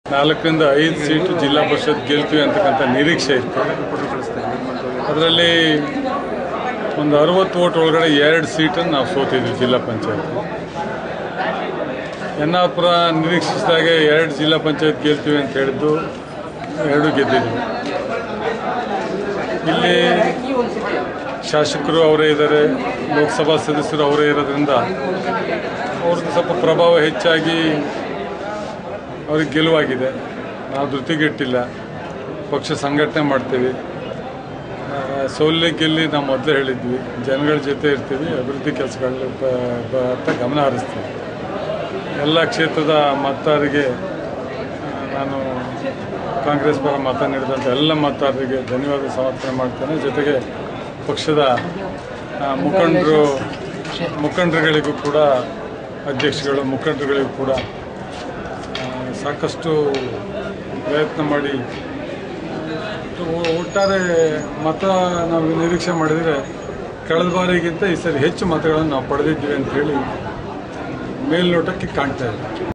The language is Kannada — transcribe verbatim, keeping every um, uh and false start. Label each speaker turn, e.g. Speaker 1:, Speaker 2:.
Speaker 1: ನಾಲ್ಕರಿಂದ ಐದು ಸೀಟು ಜಿಲ್ಲಾ ಪರಿಷತ್ ಗೆಲ್ತೀವಿ ಅಂತಕ್ಕಂಥ ನಿರೀಕ್ಷೆ ಇತ್ತು. ಅದರಲ್ಲಿ ಒಂದು ಅರವತ್ತು ಓಟ್ ಒಳಗಡೆ ಎರಡು ಸೀಟನ್ನು ನಾವು ಸೋತಿದ್ವಿ ಜಿಲ್ಲಾ ಪಂಚಾಯತ್. ಯನ್ನಾಪುರ ನಿರೀಕ್ಷಿಸಿದಾಗೆ ಎರಡು ಜಿಲ್ಲಾ ಪಂಚಾಯತ್ ಗೆಲ್ತೀವಿ ಅಂತ ಹೇಳಿದ್ದು ಎರಡು ಗೆದ್ದಿದ್ವಿ. ಇಲ್ಲಿ ಶಾಸಕರು ಅವರೇ ಇದ್ದಾರೆ, ಲೋಕಸಭಾ ಸದಸ್ಯರು ಅವರೇ ಇರೋದ್ರಿಂದ ಅವ್ರದ್ದು ಸ್ವಲ್ಪ ಪ್ರಭಾವ ಹೆಚ್ಚಾಗಿ ಅವ್ರಿಗೆ ಗೆಲುವಾಗಿದೆ. ನಾವು ಧೃತಿಗೆಟ್ಟಿಲ್ಲ, ಪಕ್ಷ ಸಂಘಟನೆ ಮಾಡ್ತೀವಿ. ಸೋಲಿಗೆ ಗೆಲ್ಲಿ ನಾವು ಮೊದಲೇ ಹೇಳಿದ್ವಿ, ಜನಗಳ ಜೊತೆ ಇರ್ತೀವಿ, ಅಭಿವೃದ್ಧಿ ಕೆಲಸಗಳ ಅಂತ ಗಮನ ಹರಿಸ್ತೀವಿ. ಎಲ್ಲ ಕ್ಷೇತ್ರದ ಮತದಾರರಿಗೆ ನಾನು ಕಾಂಗ್ರೆಸ್ ಪರ ಮತ ನೀಡಿದಂಥ ಎಲ್ಲ ಮತದಾರರಿಗೆ ಧನ್ಯವಾದ ಸಮರ್ಪಣೆ ಮಾಡ್ತೇನೆ. ಜೊತೆಗೆ ಪಕ್ಷದ ಮುಖಂಡರು ಮುಖಂಡರುಗಳಿಗೂ ಕೂಡ, ಅಧ್ಯಕ್ಷಗಳು ಮುಖಂಡರುಗಳಿಗೂ ಕೂಡ ಸಾಕಷ್ಟು ಪ್ರಯತ್ನ ಮಾಡಿ ಒಟ್ಟಾರೆ ಮತ ನಾವು ನಿರೀಕ್ಷೆ ಮಾಡಿದರೆ ಕಳೆದ ಬಾರಿಗಿಂತ ಈ ಸರಿ ಹೆಚ್ಚು ಮತಗಳನ್ನು ನಾವು ಪಡೆದಿದ್ದೀವಿ ಅಂತ ಹೇಳಿ ಮೇಲ್ನೋಟಕ್ಕೆ ಕಾಣ್ತಾ ಇದೆ.